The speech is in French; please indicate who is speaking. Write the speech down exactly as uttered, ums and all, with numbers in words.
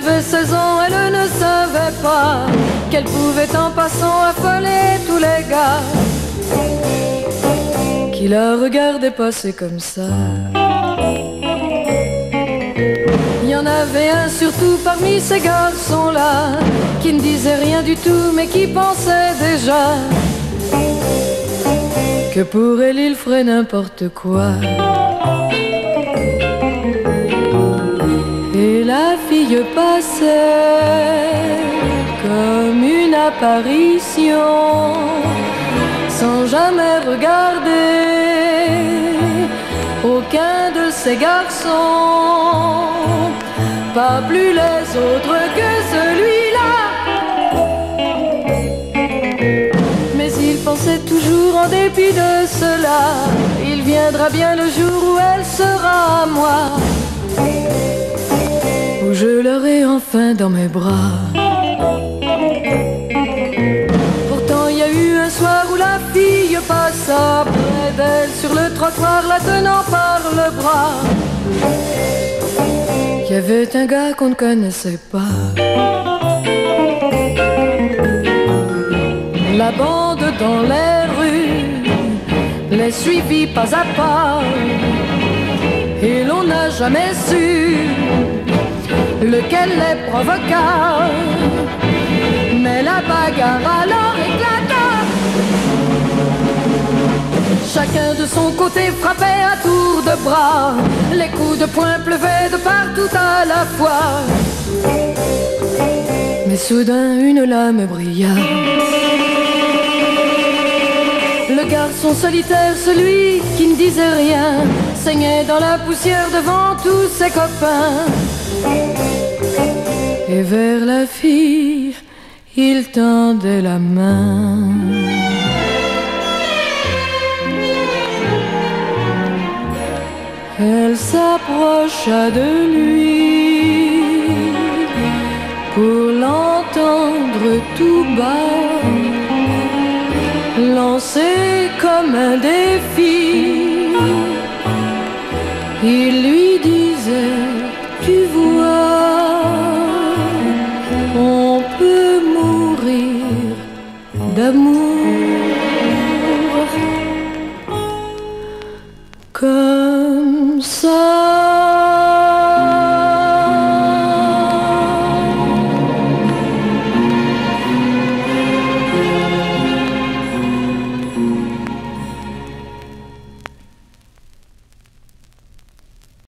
Speaker 1: avait seize ans, elle ne savait pas qu'elle pouvait en passant affoler tous les gars qui la regardaient passer comme ça. Il y en avait un surtout parmi ces garçons-là qui ne disait rien du tout mais qui pensait déjà que pour elle il ferait n'importe quoi. Et la fille passait comme une apparition, sans jamais regarder aucun de ces garçons, pas plus les autres que celui-là. Mais il pensait toujours en dépit de cela, il viendra bien le jour où elle sera à moi, où je l'aurai enfin dans mes bras. Pourtant il y a eu un soir où la fille passa près d'elle sur le trottoir, la tenant par le bras. Il y avait un gars qu'on ne connaissait pas. La bande dans les rues les suivit pas à pas, et l'on n'a jamais su lequel les provoqua. Mais la bagarre alors éclata. Chacun de son côté frappait à tour de bras, les coups de poing pleuvaient de partout à la fois. Mais soudain une lame brilla. Le garçon solitaire, celui qui ne disait rien, saignait dans la poussière devant tous ses copains. Et vers la fille, il tendait la main. Elle s'approcha de lui pour l'entendre tout bas, lancé comme un défi. Il lui disait, tu vois, on peut mourir d'amour.